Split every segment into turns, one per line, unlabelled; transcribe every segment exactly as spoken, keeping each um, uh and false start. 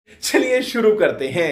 चलिए शुरू करते हैं।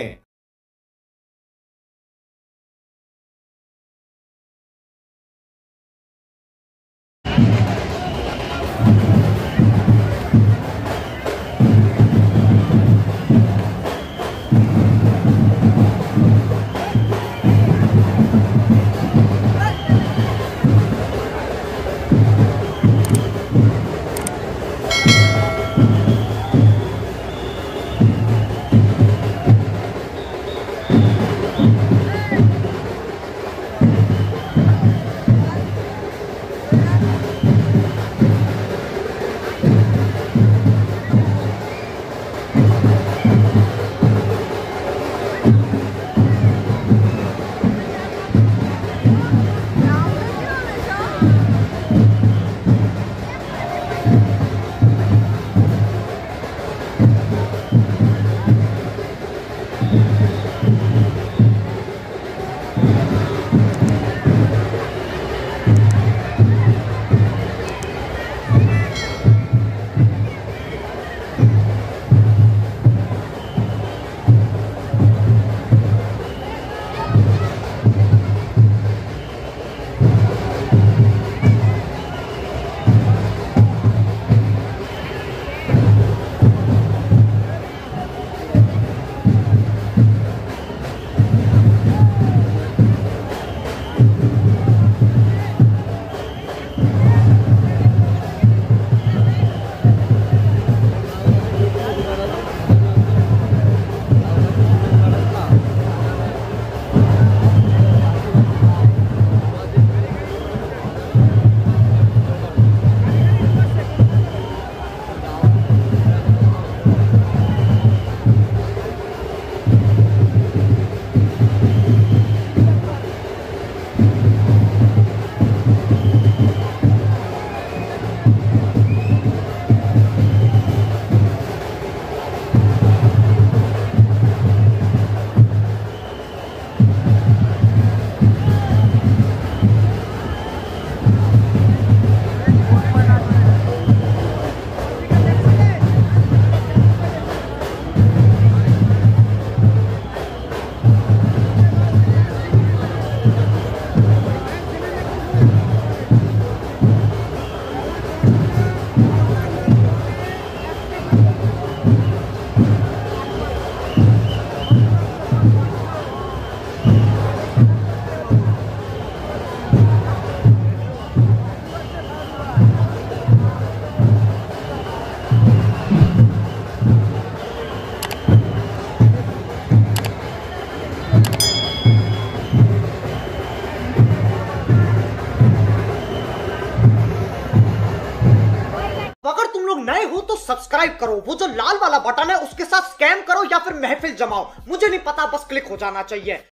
अगर तुम लोग नए हो तो सब्सक्राइब करो, वो जो लाल वाला बटन है उसके साथ स्कैम करो या फिर महफिल जमाओ, मुझे नहीं पता, बस क्लिक हो जाना चाहिए।